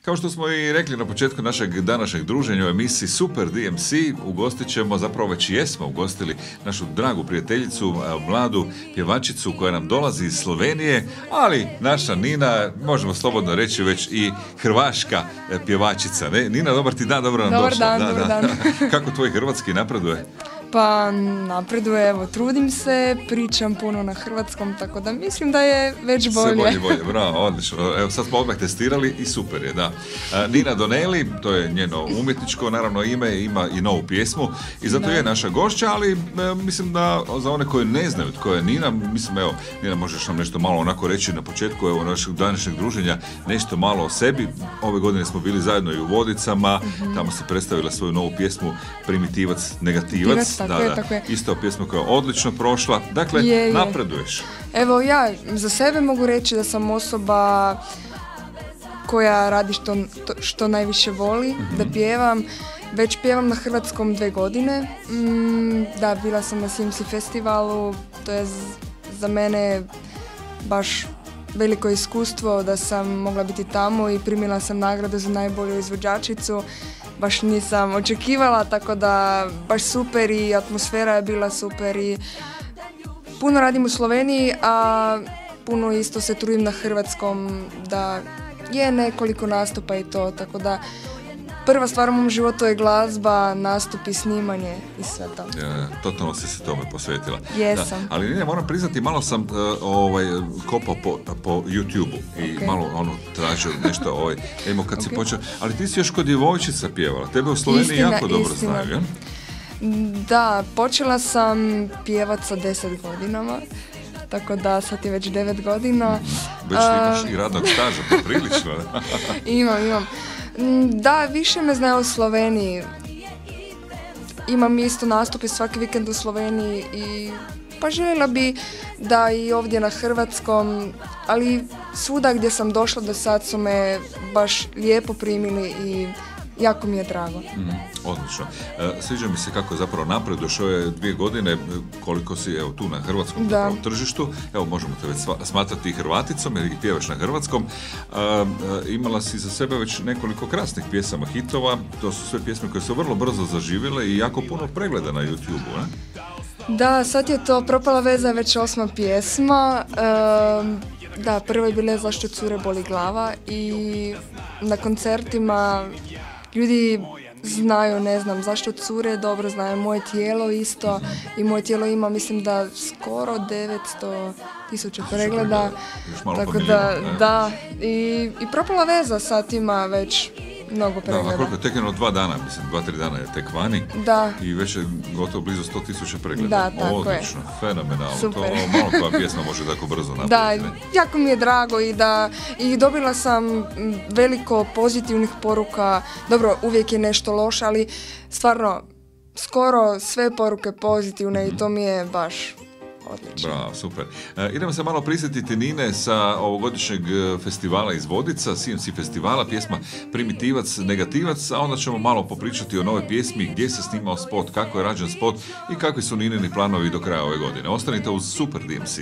Kao što smo i rekli na početku našeg današnjeg druženja u emisiji Super DMC, ugostit ćemo, zapravo već jesmo ugostili našu dragu prijateljicu, mladu pjevačicu koja nam dolazi iz Slovenije, ali naša Nina, možemo slobodno reći već i hrvaška pjevačica. Ne? Nina, dobar ti dan, dobro nam došla. Dobar dan. Kako tvoj hrvatski napreduje? Pa napreduje, evo, trudim se, pričam puno na hrvatskom, tako da mislim da je već bolje. Sve bolje, bravo, odlično. Evo, sad smo odmah testirali i super je, da. Nina Doneli, to je njeno umjetničko, naravno, ime, ima i novu pjesmu i zato je naša gošća, ali mislim da za one koji ne znaju tko je Nina, mislim, evo, Nina, možeš nam nešto malo onako reći na početku, evo, našeg današnjeg druženja, nešto malo o sebi. Ove godine smo bili zajedno i u Vodicama, tamo si predstavila svoju novu pjesmu Primitivac, negativac. Tako je. Isto pjesma koja je odlično prošla. Dakle, napreduješ. Evo, ja za sebe mogu reći da sam osoba koja radi što najviše voli, da pjevam. Već pjevam na hrvatskom 2 godine. Da, bila sam na Simsi festivalu. To je za mene baš veliko iskustvo da sam mogla biti tamo i primila sam nagradu za najbolju izvođačicu. Baš nisam očekivala, tako da baš super i atmosfera je bila super i puno radim u Sloveniji, a puno isto se trudim na hrvatskom, da je nekoliko nastupa i to, tako da prva stvar u mom životu je glazba, nastupi, snimanje i sve to. Totalno si se tome posvetila. Jesam. Da. Ali ne, moram priznati, malo sam kopao po YouTube-u i malo tražio nešto, kad si počeo, ali ti si još kod djevojčica pjevala, tebe u Sloveniji jako dobro znaju, ja? Da, počela sam pjevat sa 10 godinama, tako da sad je već 9 godina. Već imaš i radnog staža, poprilično. Imam. Da, više me znaju u Sloveniji. Imam isto nastupe svaki vikend u Sloveniji i pa željela bi da i ovdje na hrvatskom, ali svuda gdje sam došla do sad su me baš lijepo primili i jako mi je drago. Odlično. Sviđa mi se kako zapravo napreduješ ove 2 godine, koliko si tu na hrvatskom tržištu. Evo, možemo te već smatrati i Hrvaticom jer ih pjevaš na hrvatskom. Imala si za sebe već nekoliko krasnih pjesama, hitova. To su sve pjesme koje su vrlo brzo zaživjele i jako puno pregleda na YouTube-u, ne? Da, sad je to Propala veza, je već 8. pjesma. Da, prvo je bila Zašto cure boli glava i na koncertima ljudi znaju, ne znam, Zašto cure, dobro znaju Moje tijelo isto i Moje tijelo ima, mislim da skoro 900.000 pregleda, tako da, i Propala veza sad ima već mnogo pregleda. Da, a koliko je tek 2 dana, mislim, 2-3 dana je tek vani i već je gotovo blizu 100.000 pregleda. Da, tako odlično, je. Fenomenalno. Super. To malo koja pjesma može tako brzo napraviti. Da, jako mi je drago i dobila sam veliko pozitivnih poruka. Dobro, uvijek je nešto loše, ali stvarno skoro sve poruke pozitivne i to mi je baš odlično. Bravo, super. Idemo se malo prisjetiti Nine sa ovogodišnjeg festivala iz Vodica, CMC festivala, pjesma Primitivac, negativac, a onda ćemo malo popričati o novoj pjesmi, gdje se snimao spot, kako je rađen spot i kakvi su Ninini planovi do kraja ove godine. Ostanite uz Super DMC.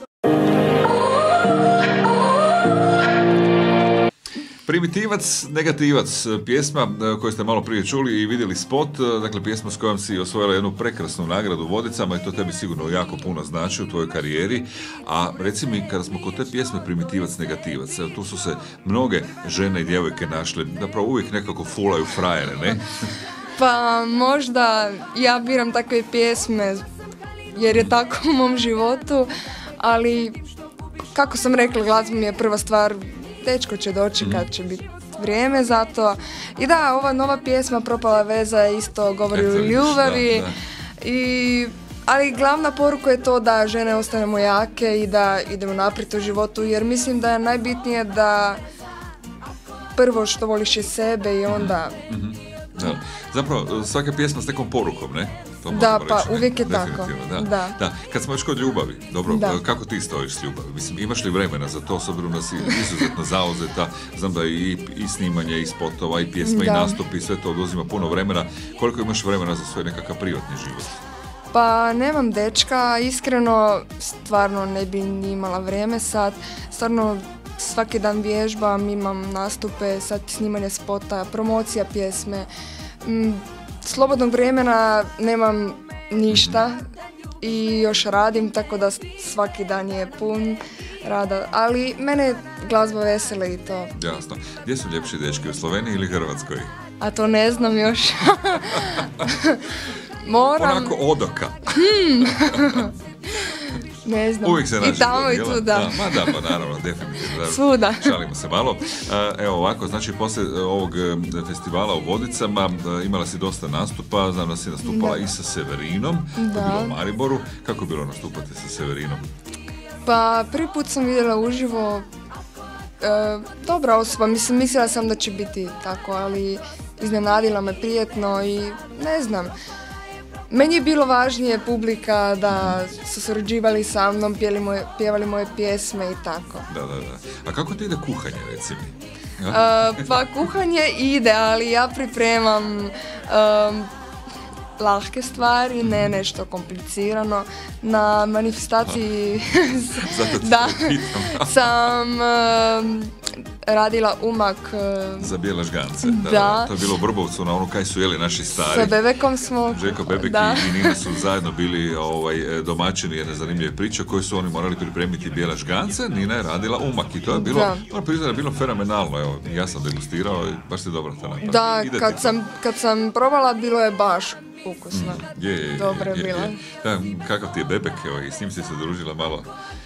Primitivac, negativac, pjesma koju ste malo prije čuli i vidjeli spot, dakle pjesma s kojom si osvojila jednu prekrasnu nagradu u Vodicama i to tebi sigurno jako puno znači u tvojoj karijeri, a reci mi, kada smo kod te pjesme Primitivac, negativac, tu su se mnoge žene i djevojke našle, zapravo uvijek nekako fulaju frajere, ne? Pa možda ja biram takve pjesme jer je tako u mom životu, ali kako sam rekla, glazba mi je prva stvar. Dečko će doći kad će biti vrijeme za to. I da, ova nova pjesma Propala veza isto govori o ljubavi. Ali glavna poruka je to da žene ostanemo jake i da idemo naprijed u životu, jer mislim da je najbitnije da prvo što voliš je sebe i onda... Da. Zapravo, svaka pjesma s nekom porukom, ne? Da, pa reći, uvijek je tako. Da. Kad smo još kod ljubavi, dobro, kako ti stojiš s ljubavi? Mislim, imaš li vremena za to, s obzirom da si izuzetno zauzeta, znam da i snimanje, i spotova, i pjesma, i nastupi, sve to oduzima puno vremena. Koliko imaš vremena za svoj nekakav privatni život? Pa nemam dečka, iskreno, stvarno ne bi ni imala vrijeme sad, stvarno svaki dan vježbam, imam nastupe, sad snimanje spota, promocija pjesme. Slobodnog vremena nemam ništa i još radim, tako da svaki dan je pun rada, ali mene glazba veseli i to. Jasno. Gdje su ljepši dečki, u Sloveniji ili Hrvatskoj? A to ne znam još. Moram... Onako od oka. Ne znam. Uvijek se nađe. I tamo i tu, da. Ma da, pa naravno, definitivno. Svuda. Šalimo se malo. Evo ovako, znači poslije ovog festivala u Vodicama imala si dosta nastupa, znam da si nastupala i sa Severinom, to je bilo u Mariboru. Kako je bilo nastupati sa Severinom? Pa prvi put sam vidjela uživo, dobra osoba, mislila sam da će biti tako, ali iznenadila me prijetno i ne znam. Meni je bilo važnije publika, da su surađivali sa mnom, pjevali moje pjesme i tako. Da. A kako ti ide kuhanje, reci mi? Pa kuhanje ide, ali ja pripremam lahke stvari, ne nešto komplicirano. Na manifestaciji sam radila umak za bijele žgance. Da. To je bilo u Vrbovcu, na ono kaj su jeli naši stari. Sa Bebekom smo. Željko Bebek i Nina su zajedno bili domaćini jedne zanimljive priče koje su oni morali pripremiti bijele žgance. Nina je radila umak i to je bilo, moram priznati, je bilo fenomenalno. Evo, ja sam degustirao i baš ti dobro to napravio. Da, kad sam probala, bilo je baš ukusno. Dobro je bila. Da, kakav ti je Bebek, evo, i s njim si se družila malo?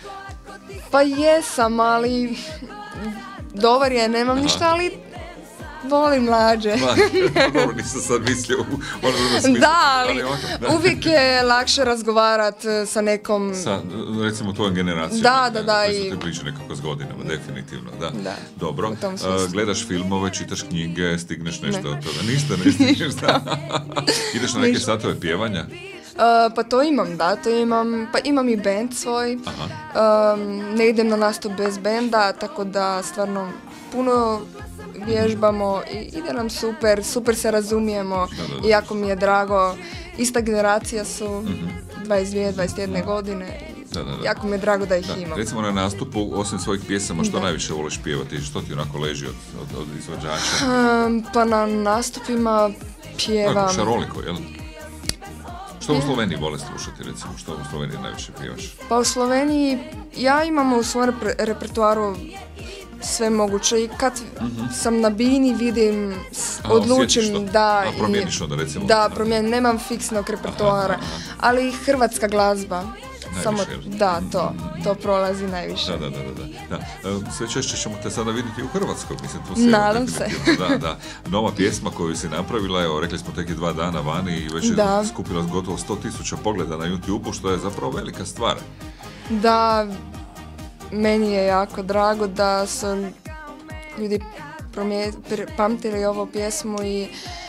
Pa jesam, ali dobar je, nemam ništa, ali volim mlađe. Dobro, nisam sad mislio u ono smislu. Da, ali uvijek je lakše razgovarati sa nekom... Sa, recimo, tvojom generacijom. Da. I te priče nekako s godinama, definitivno, da. Dobro, u tom smislu. Gledaš filmove, čitaš knjige, stigneš nešto od toga? Ništa, ne stigneš, da. Ideš na neke satove pjevanja? Pa to imam, pa imam i band svoj, ne idem na nastup bez benda, tako da stvarno puno vježbamo i ide nam super se razumijemo i jako mi je drago, ista generacija su, 22-21 godine, jako mi je drago da ih imam. Recimo na nastupu, osim svojih pjesama, što najviše voliš pjevati, što ti onako leži od izvođača? Pa na nastupima pjevam... Šaroliko, jel? Što u Sloveniji vole slušati, recimo? Što u Sloveniji najviše pjevaš? Pa u Sloveniji ja imam u svom repertuaru sve moguće i kad sam na bini vidim, odlučim da... promijeniš onda, recimo? Da, nemam fiksnog repertuara, ali hrvatska glazba. Samo, to prolazi najviše. Da. Sve češće ćemo te sada vidjeti u Hrvatskoj, mislim, tu se... Nadam se. Da. Nova pjesma koju si napravila, evo, rekli smo tek i 2 dana vani i već je skupila gotovo 100.000 pogleda na YouTube-u, što je zapravo velika stvar. Da, meni je jako drago da su ljudi pamtili ovu pjesmu i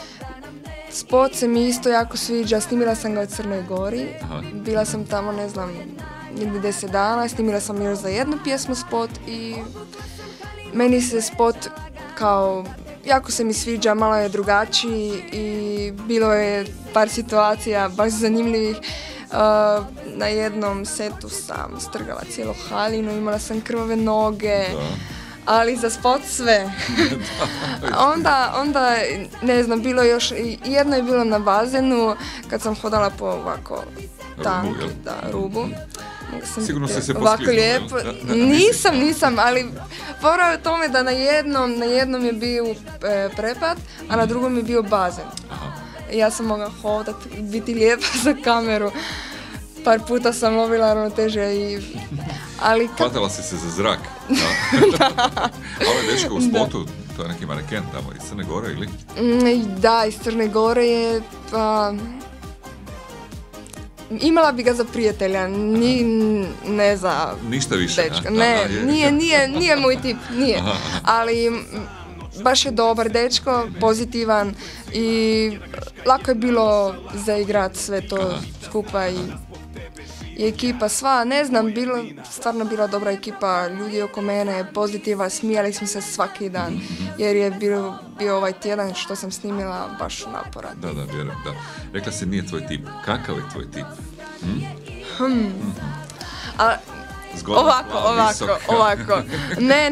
spot se mi isto jako sviđa, snimila sam ga u Crnoj Gori, bila sam tamo, ne znam, negdje 10 dana, snimila sam još za jednu pjesmu spot i meni se spot kao, jako se mi sviđa, malo je drugačiji i bilo je par situacija baš zanimljivih. Na jednom setu sam strgala cijelu haljinu, imala sam krvave noge. Ali za spot sve. onda, ne znam, bilo još, jedno je bilo na bazenu, kad sam hodala po ovako rubu. Sigurno si se ovako lijepo. Nisam, ali fora je u tome da na jednom je bio prepad, a na drugom je bio bazen. Ja sam mogla hodati, biti lijepa za kameru. Par puta sam lovila ravnoteže i... Hvatala si se za zrak. Ovo je dečko u spotu, to je neki maneken tamo iz Crne Gore, ili? Da, iz Crne Gore je... Imala bi ga za prijatelja, ne za... Ništa više, dečka. Ne, nije moj tip, nije. Ali baš je dobar dečko, pozitivan i lako je bilo zaigrat sve to skupa i ekipa sva, ne znam, stvarno bila dobra ekipa, ljudi oko mene, pozitiva, smijali smo se svaki dan, jer je bio ovaj tjedan što sam snimila baš naporan. Da, vjerujem, da. Rekla si nije tvoj tip, kakav je tvoj tip? Ovako. Ne.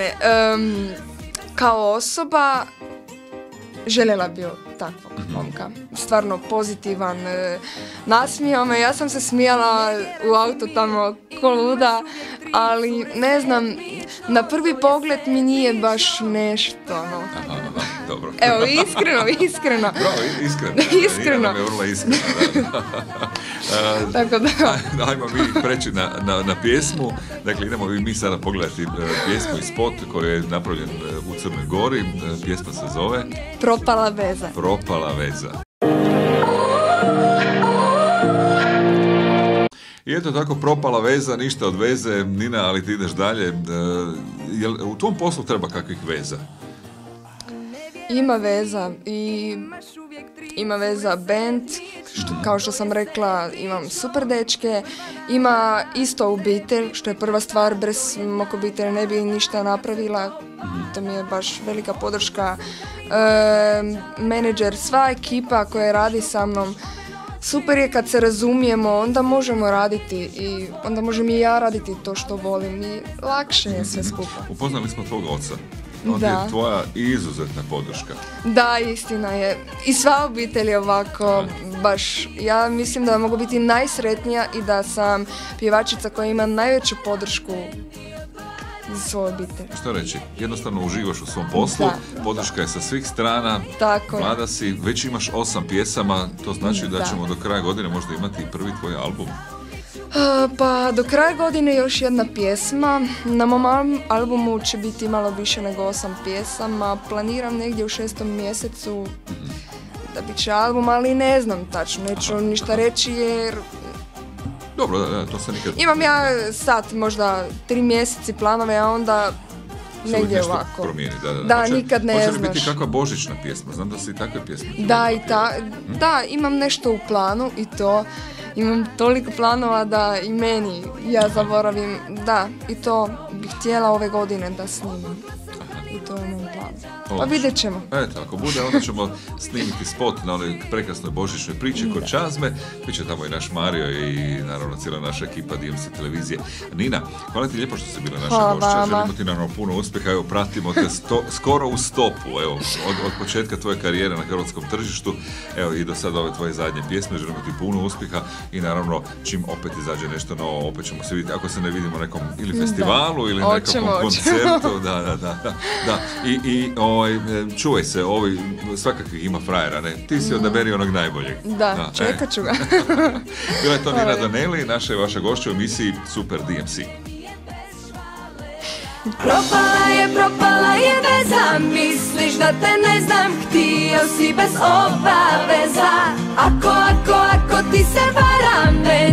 Kao osoba željela bi takvog momka. Stvarno pozitivan, nasmijao me. Ja sam se smijala u auto tamo ko luda, ali ne znam, na prvi pogled mi nije baš nešto. No. Aha, dobro. Evo, iskreno. Bravo, iskreno. Nina je vrlo iskrena, da. Tako da. Ajmo mi preći na pjesmu. Dakle, idemo mi sada pogledati pjesmu i spot koji je napravljen u Crnoj Gori. Pjesma se zove Propala veza. Propala veza. I eto tako, propala veza, ništa od veze. Nina, ali ti ideš dalje. Jel u tom poslu treba kakvih veza? Ima veza i ima veza band, kao što sam rekla, imam super dečke, ima isto obitelj, što je prva stvar, bez mog obitelja ne bi ništa napravila, to mi je baš velika podrška. Menadžer, sva ekipa koja radi sa mnom, super je kad se razumijemo, onda možemo raditi i onda možem i ja raditi to što volim i lakše je sve skupa. Upoznali smo tvog oca. On je tvoja izuzetna podrška. Da, istina je. I sva obitelj je ovako, baš, ja mislim da mogu biti najsretnija i da sam pjevačica koja ima najveću podršku za svoju obitelj. Što reći, jednostavno uživaš u svom poslu, podrška je sa svih strana, tako, mlada si, već imaš 8 pjesama, to znači da ćemo do kraja godine možda imati i prvi tvoj album. Pa do kraja godine još jedna pjesma. Na mom albumu će biti malo više nego 8 pjesama. Planiram negdje u 6. mjesecu da bit će album, ali ne znam tačno, neću ništa reći jer... Dobro, da, to se nikad... Imam ja sad možda 3 mjeseci planove, a onda negdje ovako. Promijeni, da, nikad ne znaš. Hoće li biti kakva božićna pjesma? Znam da si i takve pjesme. Da, imam nešto u planu i to... Imam toliko planova da i meni, ja zaboravim, da, i to bih htjela ove godine da snimam. I to je moj plan. Pa vidjet ćemo. Eto, ako bude, onda ćemo snimiti spot na onoj prekrasnoj božićnoj priči kod Čazme. Biće tamo i naš Mario i naravno cijela naša ekipa DMC televizije. Nina, hvala ti lijepo što si bila naša gošća. Želimo ti naravno puno uspjeha. Evo, pratimo te skoro u stopu. Evo, od početka tvoje karijere na hrvatskom tržištu. Evo, i do sada ove tvoje zadnje pjesme. Želimo ti puno uspjeha i naravno čim opet izađe nešto novo, opet ćemo se vidjeti. Ako se ne vidimo na nekom ili festivalu ili nekom koncertu. Da. I čuvaj se, svakakvih ima frajera, ne? Ti si odaberi onog najboljeg. Da, čekat ću ga. Bila je to Nina Doneli, naša i vaša gošća u emisiji Super DMC. Propala je veza, misliš da te ne znam, htio si bez obaveza. Ako ti se varam,